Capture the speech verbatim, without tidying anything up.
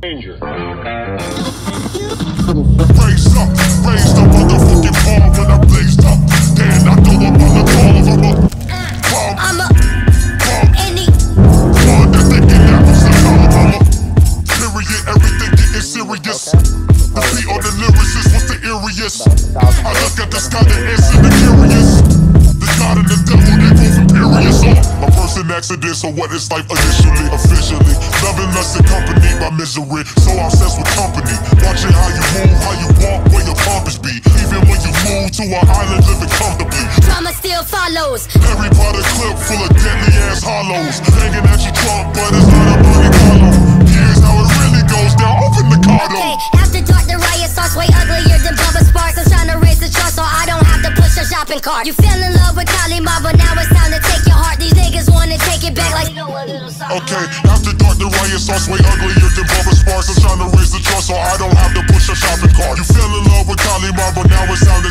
danger. Raised up, raised the motherfucking bar when I blazed up. Then I throw up on the call of a bomb. I'm a bomb. any One that they get out was a collar. Period, everything getting serious. The beat on the lyricist was the eeriest. I look at the sky and answer the curious. The God and the devil, they both imperious. A person accident, so what is life initially, officially? Loving us accompanied by misery, so obsessed with company. Watching how you move, how you walk, where your compass be. Even when you move to an island, living comfortably. drama still follows. Every part of clip full of deadly ass hollows. Hanging at your trunk, but it's not a Monte Carlo. Here's how it really goes down, open the car door. Okay, after dark the riot starts way uglier than Bubba Sparks. I'm trying to raise the trust so I don't have to push a shopping cart. You fell in love with Kalima, but now it's time to take your heart. These niggas wanna take it back like Okay, after dark the riot starts way uglier than Bubba Sparks. I'm trying to raise the trust so I don't have to push a shopping cart. You fell in love with Kalima, but now it's time to